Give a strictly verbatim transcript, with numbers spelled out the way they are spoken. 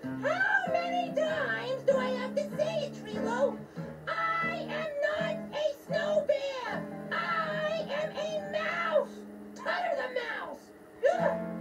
How many times do I have to say it, Trilo? I am not a snow bear. I am a mouse. Tutter the mouse. Ugh.